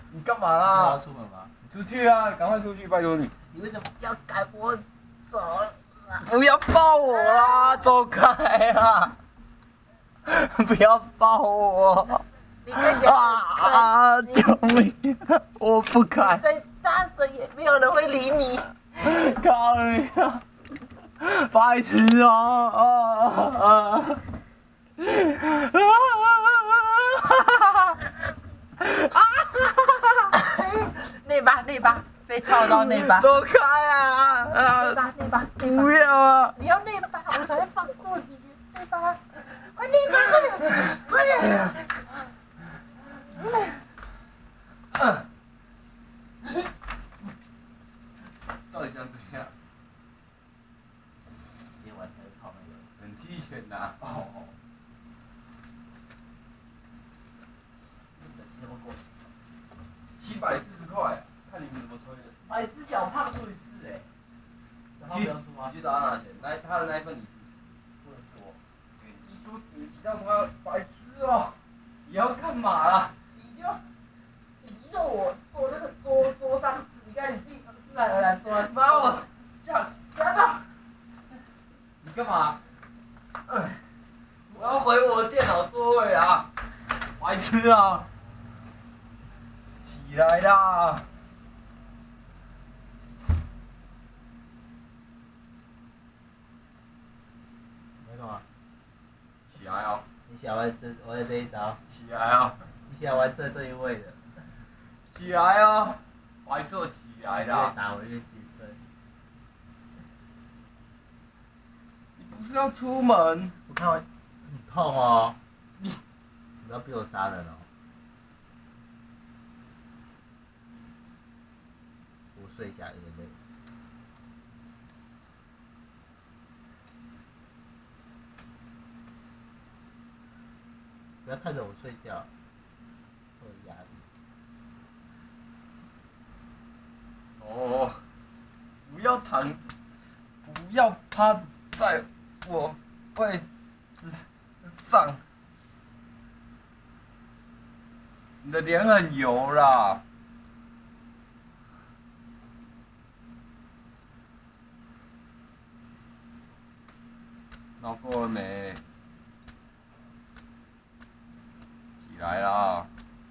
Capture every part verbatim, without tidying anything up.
你干嘛啦？ 要出门吗？ 出去啊，赶快出去，拜托你。 你为什么要赶我走？ 不要抱我啦，走开啊！不要抱我！ 你看起来很啊！救命！我不敢。 再大声也没有人会理你。 靠你啊！白痴啊！啊啊！ 那把那把被操到那把， 走开啊！ 那把那把不要啊！ 你要那把我才会放过你。那把，快那把快点快点！ 到底想怎样？ 今晚才泡那个。 很鸡犬呐！哦。七百四十块，看你们怎么吹的。 买只小胖除以四哎。然后不用出吗？ 你去找他拿钱，那他的那一份你不能说。 你都你让他白痴哦！你要干嘛啦？ 你就你就我坐那个桌桌上，你看你自己自然而然坐在。 把我这样， 不要动！ 你干嘛？哎，我要回我的电脑座位啊！白痴啊！起来啦！ 没干嘛？ 起来哦！ 你想玩这玩这一招？ 起来哦！ 你想玩这这一位的？ 起来哦！白色起来越啦！ 打我越兴奋。 你不是要出门？ 我看完很痛哦。你你不要逼我杀人哦。我睡一下有点累。不要看着我睡觉，会有压力。 哦，不要躺，不要趴在我位置上。你的脸很油啦。闹够了没？起来啦！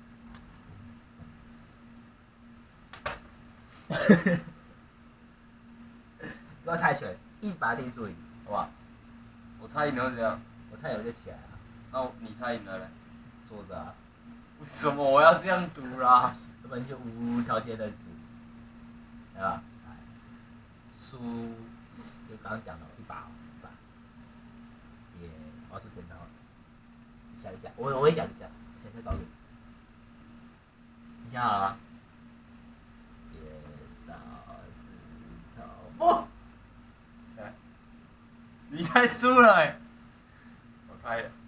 不要猜拳，一把定输赢，好不好？ 我猜赢了怎样？ 我猜我就起来了， 那你猜赢了嘞？ 坐着啊， 为什么我要这样赌啦？ 要不然就无条件认输，对吧？输就刚刚讲的一把，一把，也我要是剪刀，想一下，我我也想一下，想再搞你，你想好了吗？剪刀石头布， 来，你猜输了哎、欸！我开了。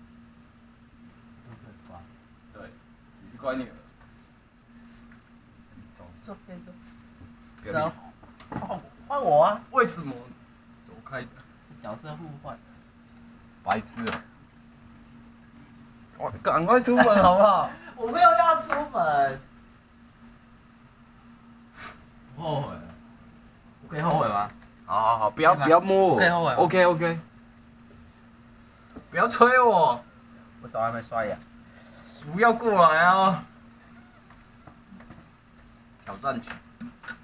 对，你是乖女儿。走， 走，可以走。 不要然后换换我啊！ 为什么？走开的。 角色互换。 白痴啊！我赶快出门好不好？ 我没有要出门。不后悔了。我可以后悔吗？ 好好好，不要不要摸我。 可以后悔吗 OK OK。不要推我， 我澡还没刷牙。 不要过来啊！挑战曲。